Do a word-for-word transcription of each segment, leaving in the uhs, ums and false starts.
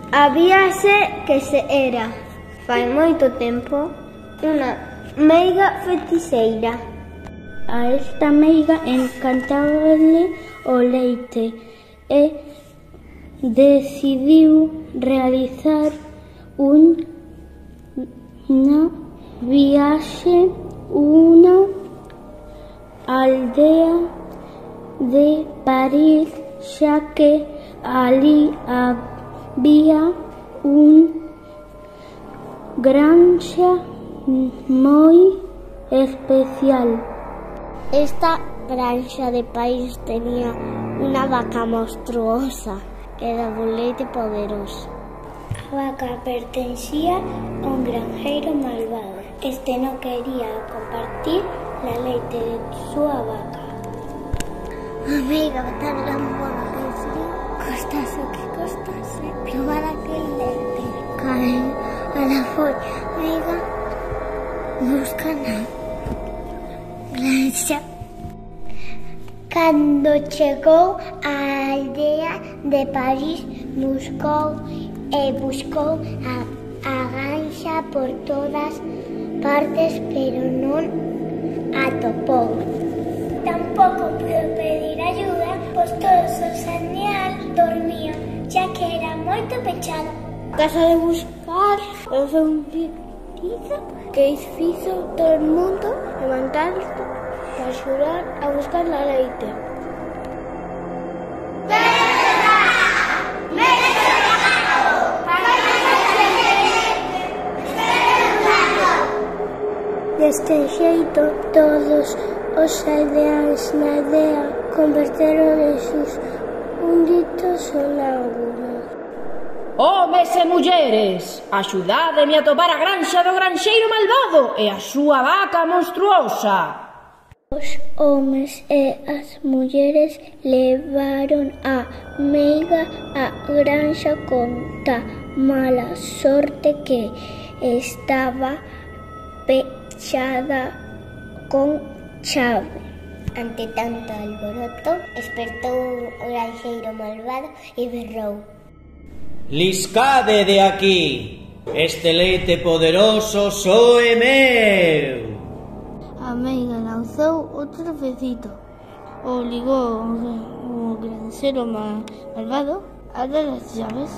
Habíase que se era, fai moito tempo, unha meiga feiticeira. A esta meiga encantábale o leite e decidiu realizar unha viaxe unha aldea de París, xa que ali había un granxa moi especial. Esta granxa de París tenía unha vaca monstruosa que daba un leite poderoso. A vaca pertencía a un granjeiro malvado. Este non quería compartir la leite de súa vaca. Amiga, tan gran bono que sí, costase o que costase, probar aquel leite. Caen a la foi, amiga, buscan a granxa. Cando chegou á aldea de París, buscou e buscou a, a granxa por todas partes, pero non atopou. Tampouco pudo pedir ayuda, pois todos os animais dormían, xa que era moito pechado. Casa de buscar, eu foi un pitizo que fizo todo o mundo levantarse para axudar a buscar la leite. Deste xeito, todos os aldeáns na aldea converteron en sus únicos sonámbulos. Homes e mulleres, axudádeme a topar a granxa do granxeiro malvado e a súa vaca monstruosa. Os homes e as mulleres levaron a meiga á granxa con ta mala sorte que estaba pechada con chave. Ante tanto alboroto, despertou o granxeiro malvado e berrou: Liscade de aquí, este leite poderoso só é meu. A meiga lanzou outro trocecito, obligou o granxeiro malvado a dar as chaves.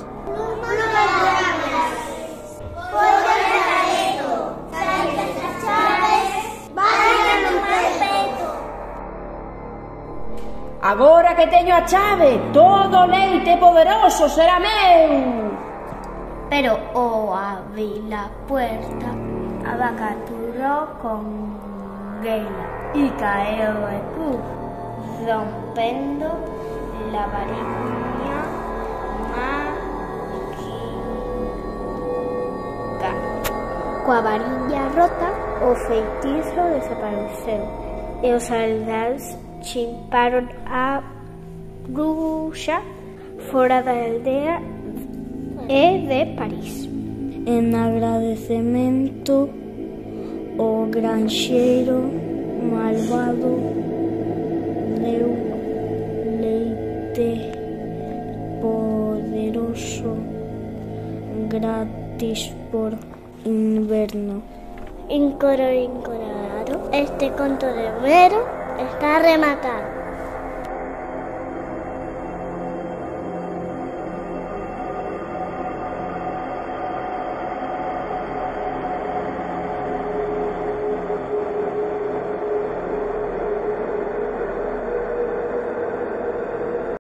Agora que teño a chave, todo o leite poderoso será meu. Pero ao abrir a puerta, a vaca aturou con guela e caeu en cruz, rompendo la varilla mágica. Coa varilla rota, o feitizo desapareceu e os aldeáns chimparon a bruxa fora da aldea e de París. En agradecemento, o granxeiro malvado deu leite poderoso gratis por inverno. Incoro, incorado, este conto de Homero está rematado.